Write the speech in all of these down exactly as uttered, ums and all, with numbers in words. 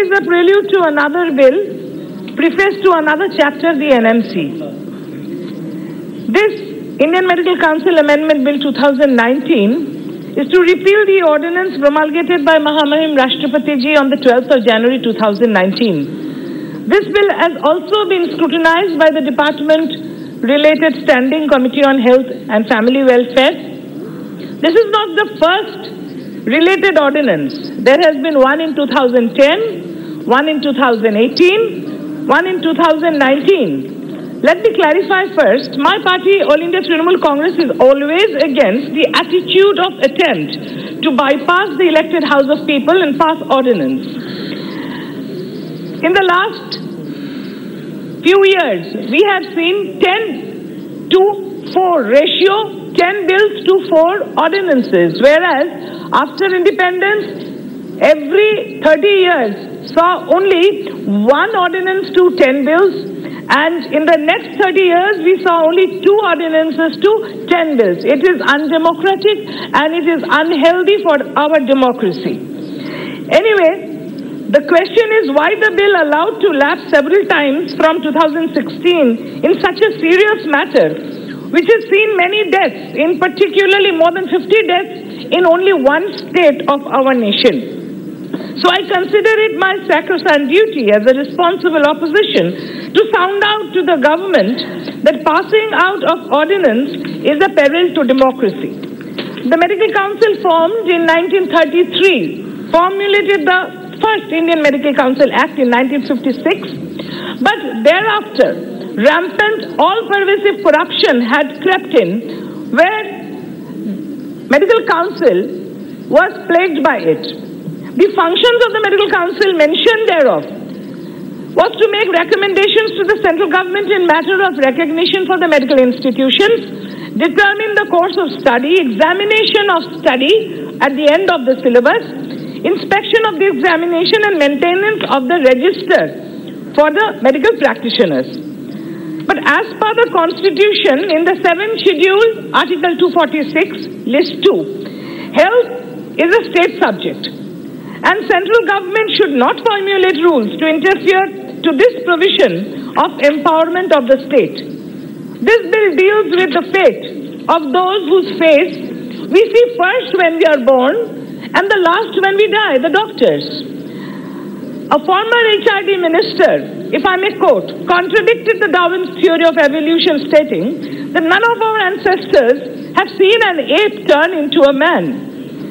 is a prelude to another bill, preface to another chapter, the N M C. This Indian Medical Council Amendment Bill two thousand nineteen is to repeal the ordinance promulgated by Mahamahim Rashtrapati Ji on the twelfth of January two thousand nineteen. This bill has also been scrutinized by the Department-related Standing Committee on Health and Family Welfare. This is not the first related ordinance. There has been one in two thousand ten, one in two thousand eighteen, one in two thousand nineteen. Let me clarify first, my party, All India Trinamool Congress, is always against the attitude of attempt to bypass the elected House of People and pass ordinance. In the last few years, we have seen ten to four ratio, ten bills to four ordinances, whereas after independence, every thirty years saw only one ordinance to ten bills. And in the next thirty years, we saw only two ordinances to ten bills. It is undemocratic and it is unhealthy for our democracy. Anyway, the question is why the bill allowed to lapse several times from two thousand sixteen in such a serious matter, which has seen many deaths, in particularly more than fifty deaths in only one state of our nation. So I consider it my sacrosanct duty as a responsible opposition to sound out to the government that passing out of ordinance is a peril to democracy. The Medical Council formed in nineteen thirty-three, formulated the first Indian Medical Council Act in nineteen fifty-six, but thereafter rampant all-pervasive corruption had crept in where Medical Council was plagued by it. The functions of the Medical Council mentioned thereof was to make recommendations to the central government in matter of recognition for the medical institutions, determine the course of study, examination of study at the end of the syllabus, inspection of the examination and maintenance of the register for the medical practitioners. But as per the Constitution, in the seventh Schedule, Article two forty-six, List two, health is a state subject. And central government should not formulate rules to interfere to this provision of empowerment of the state. This bill deals with the fate of those whose face we see first when we are born and the last when we die, the doctors. A former H R D minister, if I may quote, contradicted the Darwin's theory of evolution, stating that none of our ancestors have seen an ape turn into a man.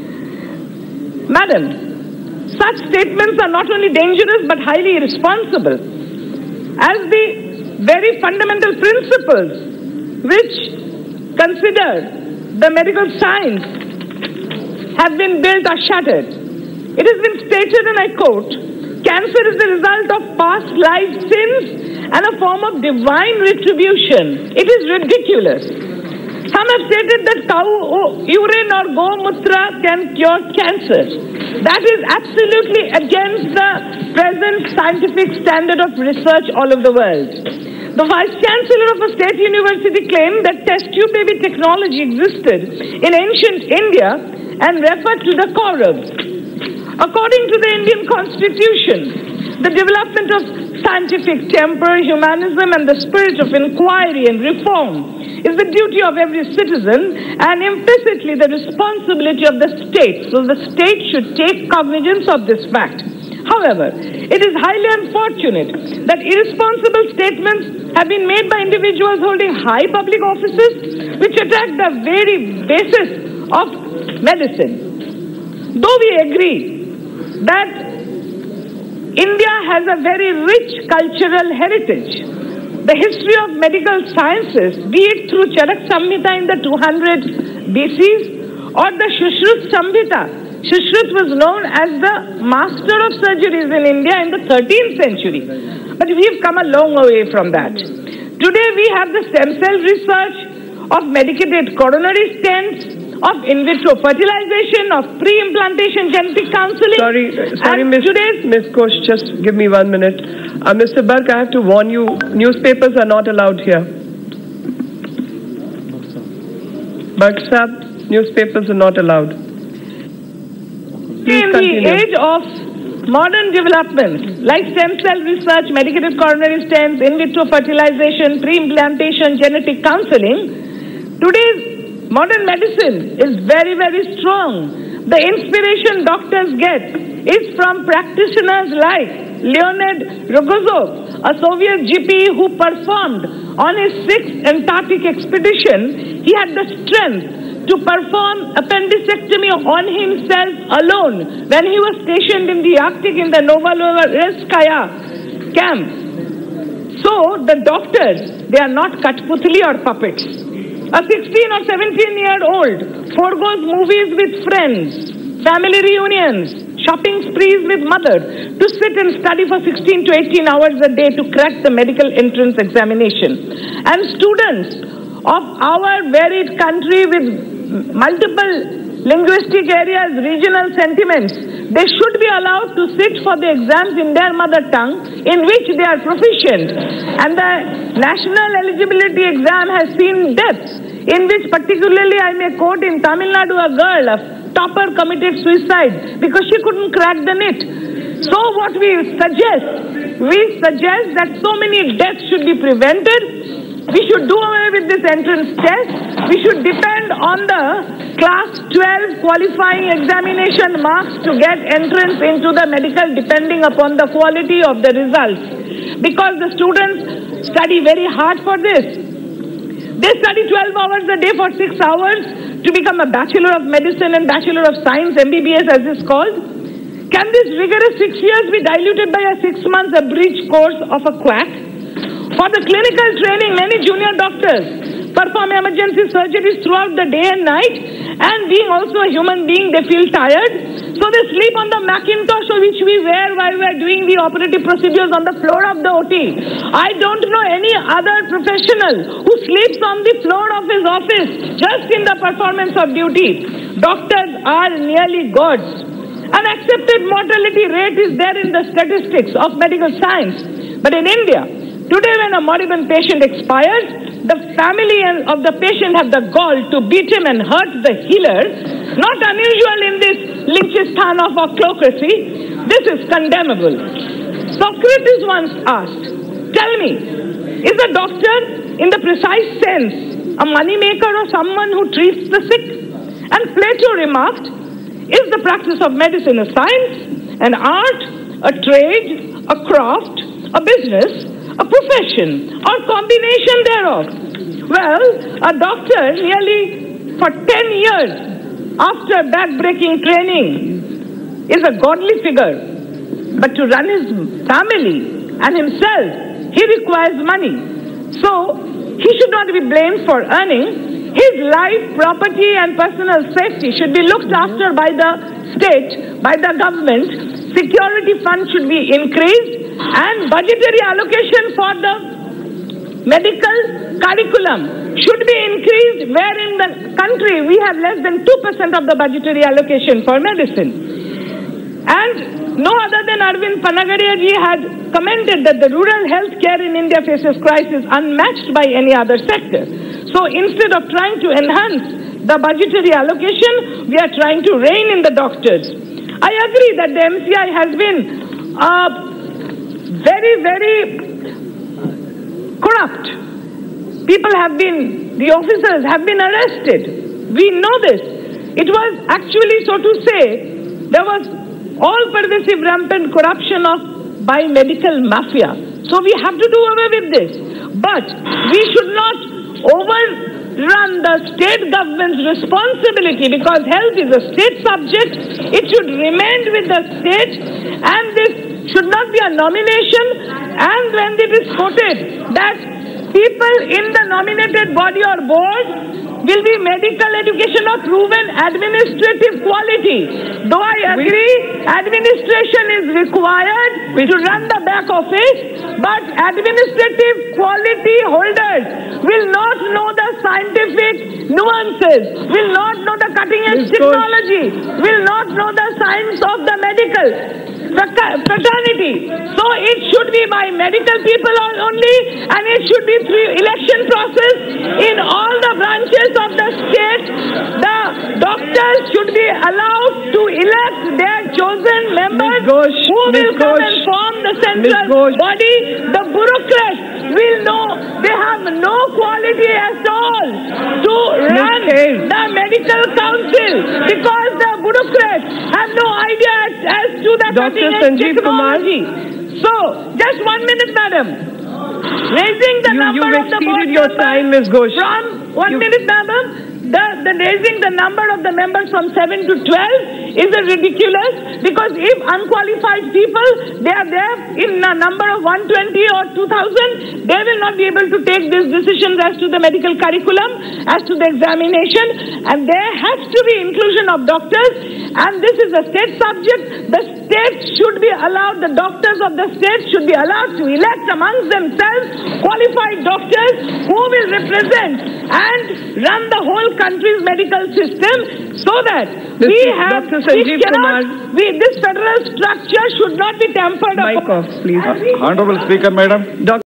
Madam, such statements are not only dangerous but highly irresponsible, as the very fundamental principles which consider the medical science have been built are shattered. It has been stated, and I quote, cancer is the result of past life sins and a form of divine retribution. It is ridiculous. Some have stated that cow urine or go mutra can cure cancer. That is absolutely against the present scientific standard of research all over the world. The Vice Chancellor of a state university claimed that test tube baby technology existed in ancient India and referred to the Kauravas. According to the Indian Constitution, the development of scientific temper, humanism, and the spirit of inquiry and reform is the duty of every citizen and implicitly the responsibility of the state. So the state should take cognizance of this fact. However, it is highly unfortunate that irresponsible statements have been made by individuals holding high public offices which attack the very basis of medicine. Though we agree that India has a very rich cultural heritage, the history of medical sciences, be it through Charak Samhita in the two hundred B Cs or the Shushruta Samhita. Shushruta was known as the master of surgeries in India in the thirteenth century. But we've come a long way from that. Today we have the stem cell research of medicated coronary stents, of in vitro fertilization, of pre-implantation genetic counseling. Sorry, sorry, Miss Miss Ghosh, just give me one minute. Uh, Mister Burke, I have to warn you, newspapers are not allowed here. Burke Sahab, newspapers are not allowed. Please in continue. the age of modern developments like stem cell research, medicated coronary stents, in vitro fertilization, pre-implantation, genetic counseling, today's modern medicine is very, very strong. The inspiration doctors get is from practitioners like Leonid Rogozov, a Soviet G P who performed on his sixth Antarctic expedition. He had the strength to perform appendicectomy on himself alone when he was stationed in the Arctic in the Novorossiysk camp. So the doctors, they are not Kathputli or puppets. A sixteen or seventeen year old foregoes movies with friends, family reunions, shopping sprees with mother to sit and study for sixteen to eighteen hours a day to crack the medical entrance examination. And students of our varied country with multiple linguistic areas, regional sentiments, they should be allowed to sit for the exams in their mother tongue in which they are proficient. And the national eligibility exam has seen deaths, in which particularly I may quote in Tamil Nadu, a girl, a topper committed suicide because she couldn't crack the NEET. So what we suggest, we suggest that so many deaths should be prevented. We should do away with this entrance test. We should depend on the class twelve qualifying examination marks to get entrance into the medical depending upon the quality of the results. Because the students study very hard for this. They study twelve hours a day for six hours to become a Bachelor of Medicine and Bachelor of Science, M B B S as it's called. Can this rigorous six years be diluted by a six months abridged course of a quack? For the clinical training, many junior doctors perform emergency surgeries throughout the day and night, and being also a human being, they feel tired. So they sleep on the Macintosh which we wear while we are doing the operative procedures on the floor of the O T. I don't know any other professional who sleeps on the floor of his office just in the performance of duty. Doctors are nearly gods. An accepted mortality rate is there in the statistics of medical science. But in India, today when a moribund patient expires, the family of the patient have the gall to beat him and hurt the healer. Not unusual in this Lynchistan of ochlocracy. This is condemnable. Socrates once asked, tell me, is a doctor in the precise sense a moneymaker or someone who treats the sick? And Plato remarked, is the practice of medicine a science, an art, a trade, a craft, a business, a profession, or combination thereof? Well, a doctor nearly for ten years after back-breaking training is a godly figure. But to run his family and himself, he requires money. So, he should not be blamed for earning. His life, property, and personal safety should be looked after by the state, by the government. Security funds should be increased, and budgetary allocation for the medical curriculum should be increased, where in the country we have less than two percent of the budgetary allocation for medicine. And no other than Arvind Panagariya had commented that the rural health care in India faces crisis unmatched by any other sector. So instead of trying to enhance the budgetary allocation, we are trying to rein in the doctors. I agree that the M C I has been uh, very, very corrupt. People have been, the officers have been arrested. We know this. It was actually, so to say, there was all-pervasive rampant corruption of by medical mafia. So we have to do away with this. But we should not overrun the state government's responsibility, because health is a state subject. It should remain with the state, and this should not be a nomination. And when it is quoted that people in the nominated body or board will be medical education of proven administrative quality. Though I agree, administration is required to run the back office, but administrative quality holders will not know the scientific nuances, will not know the cutting-edge technology, will not know the science of the medical fraternity. So it should be by medical people only, and it should be through election process. In all the branches of the state, the doctors should be allowed to elect their chosen members Ghosh, who will Miz come Ghosh, and form the central body. The bureaucrats will know they have no quality at all to run the medical council, because the bureaucrats have no idea as, as to the Doctor Sanjeev technology. So, just one minute, madam. Raising the you, number you've of the board exceeded your time, Miz Ghosh. From one you... minute, madam. The, the raising the number of the members from seven to twelve is a ridiculous, because if unqualified people, they are there in a number of one hundred twenty or two thousand, they will not be able to take these decisions as to the medical curriculum, as to the examination, and there has to be inclusion of doctors, and this is a state subject. The state should be allowed, the doctors of the state should be allowed to elect amongst themselves qualified doctors who will represent and run the whole country's medical system, so that this we have, Doctor Sanjeev Kumar, we, this federal structure should not be tampered upon. Mic off, please. Uh, Honorable Speaker, Madam. Doctor